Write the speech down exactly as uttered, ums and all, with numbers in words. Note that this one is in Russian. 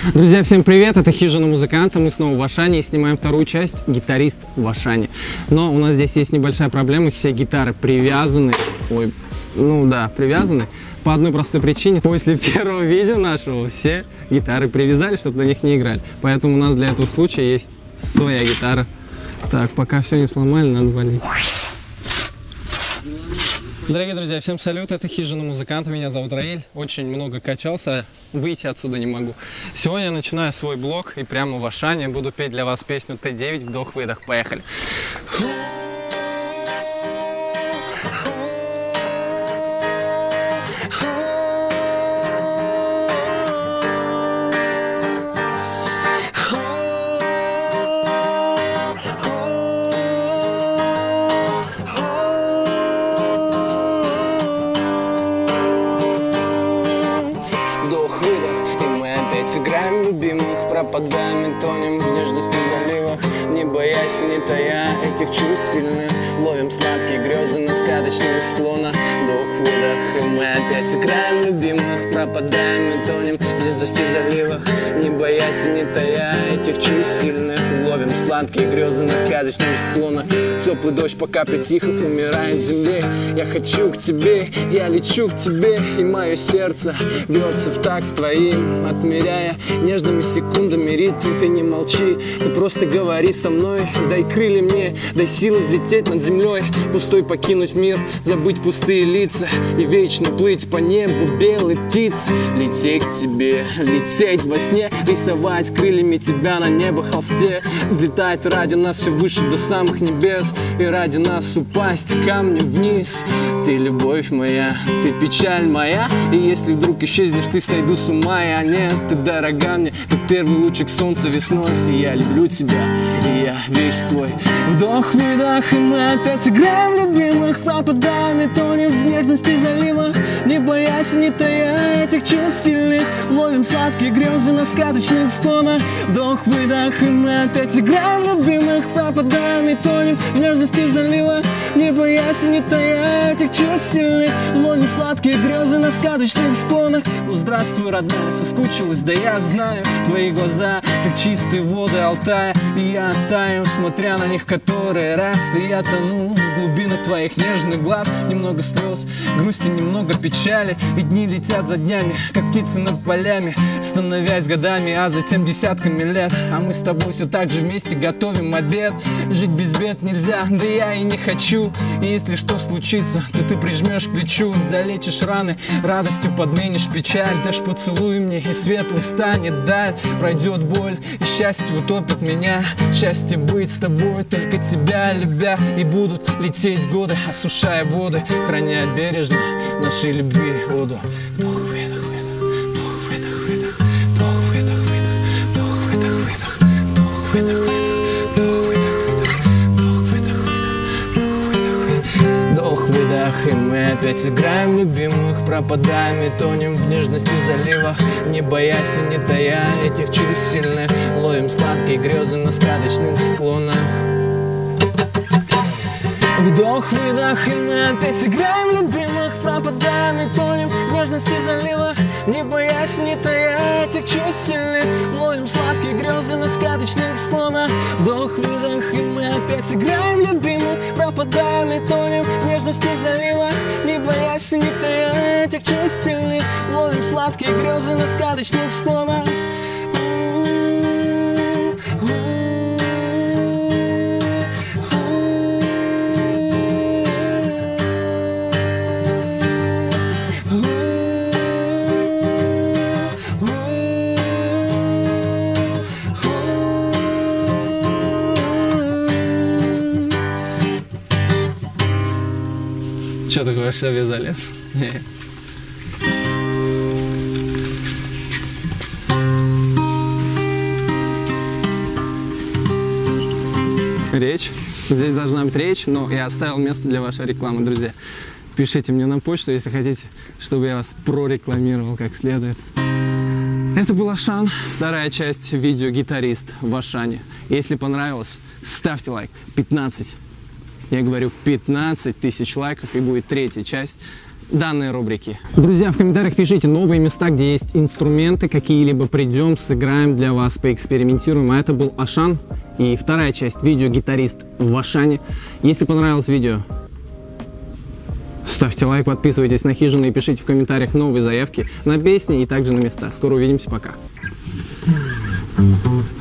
Друзья, всем привет, это Хижина Музыканта, мы снова в Ашане и снимаем вторую часть «Гитарист в Ашане». Но у нас здесь есть небольшая проблема, все гитары привязаны, ой, ну да, привязаны по одной простой причине. После первого видео нашего все гитары привязали, чтобы на них не играли. Поэтому у нас для этого случая есть своя гитара. Так, пока все не сломали, надо валить. Дорогие друзья, всем салют, это Хижина Музыканта, меня зовут Раэль, очень много качался, выйти отсюда не могу. Сегодня я начинаю свой блог и прямо в Ашане буду петь для вас песню Т девять «Вдох-выдох». Поехали! Играем любимых, пропадаем и тонем в нежности заливах. Не боясь и не тая этих чувств сильных, ловим сладкие грезы на сказочных склонах. Вдох-выдох, и мы опять играем любимых, пропадаем и тонем в нежности заливах. Не боясь и не тая этих чувств сильных, ловим сладкие грезы на сказочных склонах. Теплый дождь по капле тихо умирает в земле. Я хочу к тебе, я лечу к тебе, и мое сердце бьется в такт с твоим, отмеряя нежными секундами ритм. Ты не молчи, ты просто говори со мной. Дай крылья мне, дай силы взлететь над землей, пустой покинуть мир, забыть пустые лица и вечно плыть по небу белой птицы. Лететь к тебе, лететь во сне, рисовать крыльями тебя на небо холсте, взлетать ради нас все выше до самых небес, и ради нас упасть камнем вниз. Ты любовь моя, ты печаль моя, и если вдруг исчезнешь, ты сойду с ума. Я нет, ты дорога мне, как первый лучик солнца весной. И я люблю тебя, и я весь твой. Вдох-выдох, и мы опять играем любимых, пропадаем и тонем в нежности залива. Не боясь и не тая этих чувств сильных, ловим сладкие грезы на сказочных склонах. Вдох-выдох, и мы опять играем любимых, пропадаем и тонем в нежности залива. Не боясь и не тая этих чувств сильных, ловим сладкие грезы на сказочных склонах. Ну здравствуй, родная, соскучилась, да я знаю. Твои глаза, как чистые воды Алтая, и я таю, смотря на них в который раз. И я тону в глубинах твоих нежных глаз. Немного слез, грусти, немного печали, и дни летят за днями, как птицы над полями, становясь годами, а затем десятками лет. А мы с тобой все так же вместе готовим обед. Жить без бед нельзя, да я и не хочу. И если что случится, то ты прижмешь к плечу, залечишь раны, радостью подменишь печаль. Дашь поцелуй мне, и светлый станет даль. Пройдет боль, и счастье утопит меня. Счастье быть с тобой, только тебя любя. И будут лететь годы, осушая воды, храня бережно нашей любви воду. Вдох-выдох, вдох-выдох, выдох, вдох-выдох, выдох, вдох-выдох, выдох, вдох-выдох, выдох. И мы опять играем любимых, пропадаем и тонем в нежности заливах. Не боясь и не тая этих чувств сильных, ловим сладкие грезы на сказочных склонах. Вдох-выдох, и мы опять играем любимых, пропадаем и тонем в нежности заливах. Не боясь и не тая этих чувств сильных, ловим сладкие грезы на сказочных склонах. Вдох-выдох, и мы опять играем любимых, пропадаем и тонем в нежности залива. Не боясь и не тая этих чувств сильных, ловим сладкие грезы на сказочных склонах. Че ты говоришь, себе залез? Речь. Здесь должна быть речь, но я оставил место для вашей рекламы, друзья. Пишите мне на почту, если хотите, чтобы я вас прорекламировал как следует. Это был Ашан, вторая часть видео «Гитарист в Ашане». Если понравилось, ставьте лайк. пятнадцать. Я говорю, пятнадцать тысяч лайков, и будет третья часть данной рубрики. Друзья, в комментариях пишите новые места, где есть инструменты какие-либо. Придем, сыграем для вас, поэкспериментируем. А это был Ашан и вторая часть видео «Гитарист в Ашане». Если понравилось видео, ставьте лайк, подписывайтесь на Хижину и пишите в комментариях новые заявки на песни и также на места. Скоро увидимся, пока.